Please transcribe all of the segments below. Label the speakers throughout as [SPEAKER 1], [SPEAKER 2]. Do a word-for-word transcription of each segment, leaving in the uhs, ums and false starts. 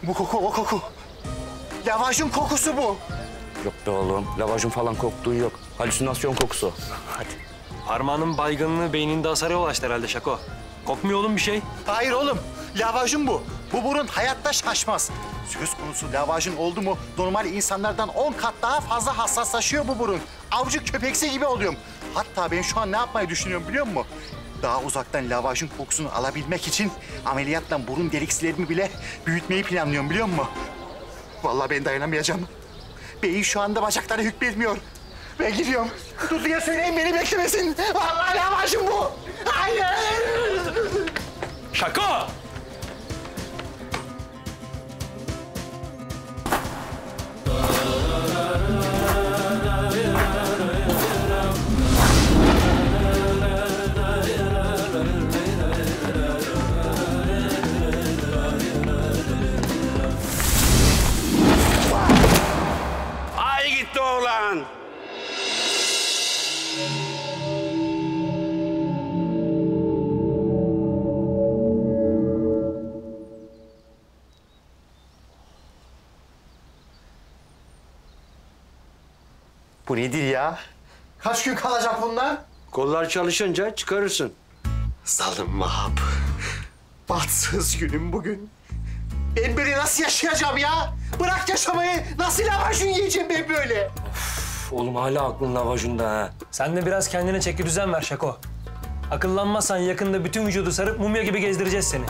[SPEAKER 1] Bu koku o koku. Lavaşın kokusu bu.
[SPEAKER 2] Yok be oğlum. Lavacın falan koktuğu yok. Halüsinasyon kokusu.
[SPEAKER 1] Hadi.
[SPEAKER 3] Parmağının baygınlığı beyninde hasara yol açtı herhalde Şako. Kokmuyor oğlum bir şey.
[SPEAKER 1] Hayır oğlum. Lavajın bu. Bu burun hayatta şaşmaz. Söz konusu lavajın oldu mu normal insanlardan on kat daha fazla hassaslaşıyor bu burun. Avcı köpeksi gibi oluyorum. Hatta ben şu an ne yapmayı düşünüyorum biliyor musun? Daha uzaktan lavajın kokusunu alabilmek için ameliyatla burun deliklerimi bile büyütmeyi planlıyorum biliyor musun? Vallahi ben dayanamayacağım. Beyin şu anda bacaklara hükmetmiyor. Ben gidiyorum. Dudu'ya söyleyin beni beklemesin. Vallahi lavajın bu. Hayır.
[SPEAKER 3] Şako!
[SPEAKER 2] Ay gitti oğlan.
[SPEAKER 1] Bu nedir ya? Kaç gün kalacak bunlar?
[SPEAKER 4] Kollar çalışınca çıkarırsın.
[SPEAKER 1] Zalim Mahap. Bahtsız günüm bugün. Ben böyle nasıl yaşayacağım ya? Bırak yaşamayı. Nasıl lavajın yiyeceğim ben böyle?
[SPEAKER 2] Üf, oğlum hala aklın lavacında ha.
[SPEAKER 3] Sen de biraz kendine çeki düzen ver Şako. Akıllanmazsan yakında bütün vücudu sarıp mumya gibi gezdireceğiz seni.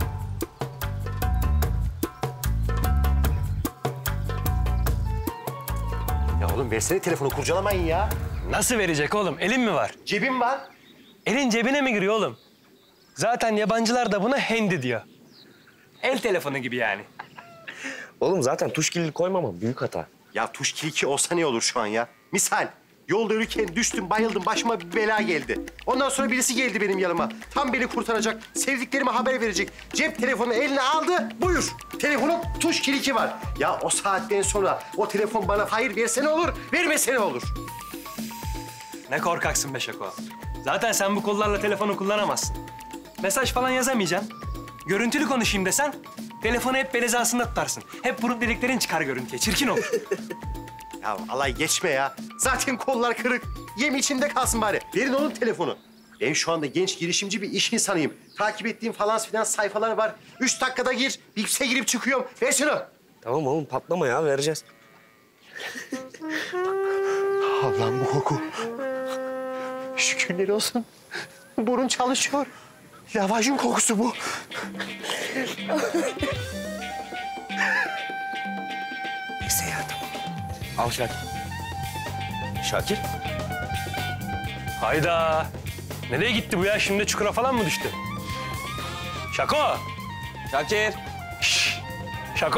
[SPEAKER 1] Ya oğlum versene telefonu, kurcalamayın ya.
[SPEAKER 3] Nasıl verecek oğlum? Elin mi var?
[SPEAKER 1] Cebim var.
[SPEAKER 3] Elin cebine mi giriyor oğlum? Zaten yabancılar da buna handy diyor. El telefonu gibi yani.
[SPEAKER 2] Oğlum zaten tuş kilidi koymama büyük hata.
[SPEAKER 1] Ya tuş kiliki olsa ne olur şu an ya? Misal, yolda yürürken düştüm, bayıldım, başıma bir bela geldi. Ondan sonra birisi geldi benim yanıma. Tam beni kurtaracak, sevdiklerime haber verecek. Cep telefonu eline aldı, buyur. Telefonun tuş kiliki var. Ya o saatten sonra o telefon bana hayır verse ne olur, vermese ne olur?
[SPEAKER 3] Ne korkaksın be Şako. Zaten sen bu kollarla telefonu kullanamazsın. Mesaj falan yazamayacaksın. Görüntülü konuşayım desen, telefonu hep bel hizasında tutarsın. Hep burun deliklerin çıkar görüntüye, çirkin olur.
[SPEAKER 1] Ya alay geçme ya. Zaten kollar kırık. Yem içinde kalsın bari. Verin onun telefonu. Ben şu anda genç girişimci bir iş insanıyım. Takip ettiğim falan filan sayfalar var. Üç dakikada gir, bilgisayara girip çıkıyorum. Ver şunu.
[SPEAKER 2] Tamam oğlum patlama ya vereceğiz.
[SPEAKER 1] Allah'ım bu koku. Şükürler olsun. Burun çalışıyor. Lavajın kokusu bu. Neyse ya tamam.
[SPEAKER 2] Al Şakir. Şakir.
[SPEAKER 3] Hayda. Nereye gitti bu ya? Şimdi çukura falan mı düştü? Şako!
[SPEAKER 2] Şakir.
[SPEAKER 3] Şşş! Şako!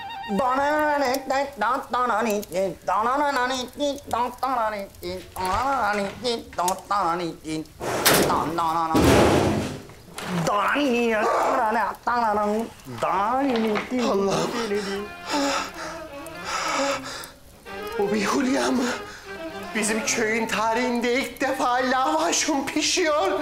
[SPEAKER 1] Allah'ım. Bu bir hulya mı? Bizim köyün tarihinde ilk defa lavaşım pişiyor.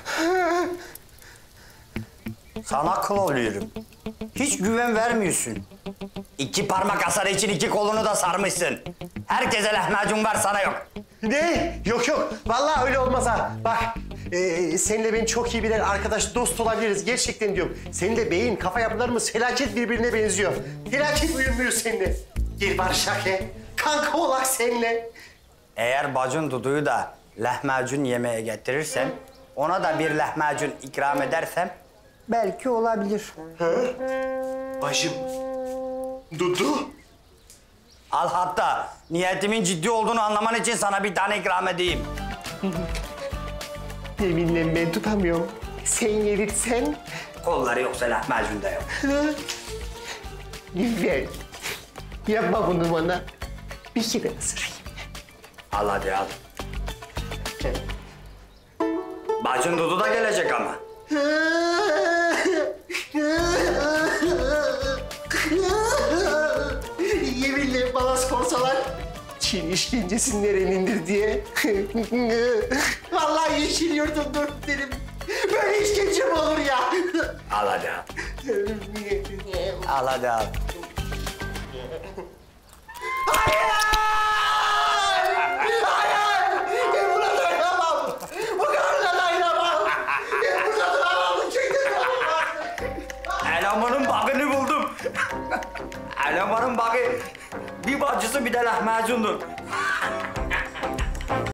[SPEAKER 5] Sana akıl oluyorum. Hiç güven vermiyorsun. İki parmak hasar için iki kolunu da sarmışsın. Herkese lahmacun var, sana yok.
[SPEAKER 1] Ne? Yok yok. Vallahi öyle olmaz ha. Bak, e, seninle ben çok iyi birer arkadaş, dost olabiliriz. Gerçekten diyorum. Seninle beyin, kafa yapılarımız felaket birbirine benziyor. Felaket uyumluyuz seninle. Gel barışak he. Kanka olak seninle.
[SPEAKER 5] Eğer bacın Dudu'yu da lahmacun yemeye getirirsen, ona da bir lahmacun ikram edersem belki olabilir.
[SPEAKER 1] Bacım. Dudu.
[SPEAKER 5] Al hatta niyetimin ciddi olduğunu anlaman için sana bir tane ikram edeyim.
[SPEAKER 1] Yeminle ben tutamıyorum. Sen yedirsen.
[SPEAKER 5] Kolları yoksa lahmacun da yok.
[SPEAKER 1] Lütfen. Yapma bunu bana. Bir kere ısırayım.
[SPEAKER 5] Al hadi al. Bacın Dudu da gelecek ama.
[SPEAKER 1] Yeminle bana sorsalar Çin işkencesi nerenindir diye. Vallahi yeşil yurdum dur derim. Böyle işkence mi olur ya?
[SPEAKER 5] Al hadi al. Al hadi al. Elemanın bagını buldum. Elemanın bagı bir bacısı bir de lahmacundur.